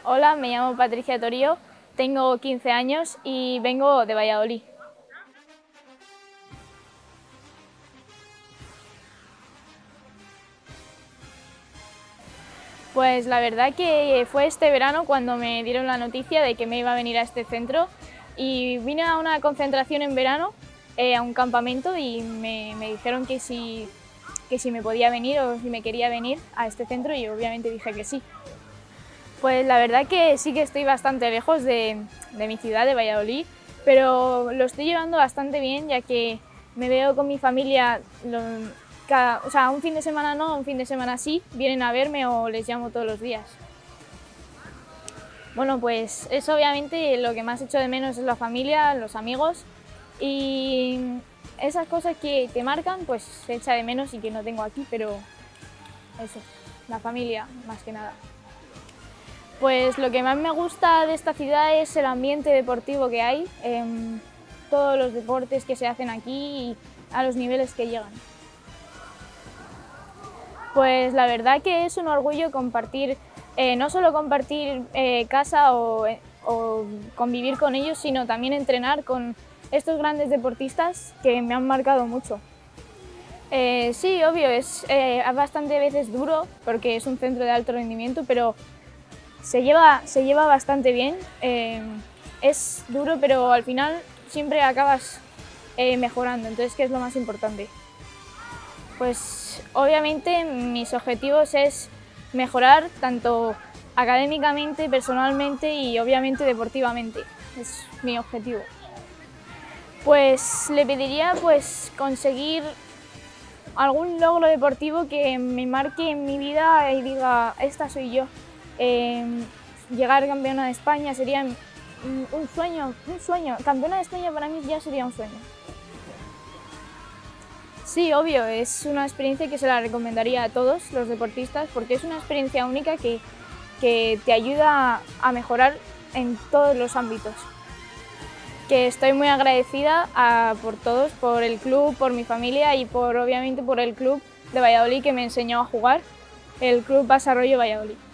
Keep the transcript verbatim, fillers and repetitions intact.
Hola, me llamo Patricia Torío, tengo quince años y vengo de Valladolid. Pues la verdad que fue este verano cuando me dieron la noticia de que me iba a venir a este centro y vine a una concentración en verano, eh, a un campamento, y me, me dijeron que si, que si me podía venir o si me quería venir a este centro, y obviamente dije que sí. Pues la verdad que sí que estoy bastante lejos de, de mi ciudad, de Valladolid, pero lo estoy llevando bastante bien, ya que me veo con mi familia, lo, cada, o sea, un fin de semana no, un fin de semana sí, vienen a verme o les llamo todos los días. Bueno, pues eso obviamente lo que más echo de menos es la familia, los amigos, y esas cosas que te marcan pues se echa de menos y que no tengo aquí, pero eso, la familia más que nada. Pues lo que más me gusta de esta ciudad es el ambiente deportivo que hay, eh, todos los deportes que se hacen aquí y a los niveles que llegan. Pues la verdad que es un orgullo compartir, eh, no solo compartir eh, casa o, o convivir con ellos, sino también entrenar con estos grandes deportistas que me han marcado mucho. Eh, sí, obvio, es eh, bastante veces duro porque es un centro de alto rendimiento, pero Se lleva, se lleva bastante bien, eh, es duro, pero al final siempre acabas eh, mejorando, entonces ¿qué es lo más importante? Pues obviamente mis objetivos es mejorar tanto académicamente, personalmente y obviamente deportivamente, es mi objetivo. Pues le pediría pues conseguir algún logro deportivo que me marque en mi vida y diga, esta soy yo. Eh, llegar campeona de España sería un sueño, un sueño. Campeona de España para mí ya sería un sueño. Sí, obvio, es una experiencia que se la recomendaría a todos los deportistas porque es una experiencia única que, que te ayuda a mejorar en todos los ámbitos. Que estoy muy agradecida a, por todos, por el club, por mi familia y por, obviamente por el club de Valladolid que me enseñó a jugar, el Club Basa Arroyo Valladolid.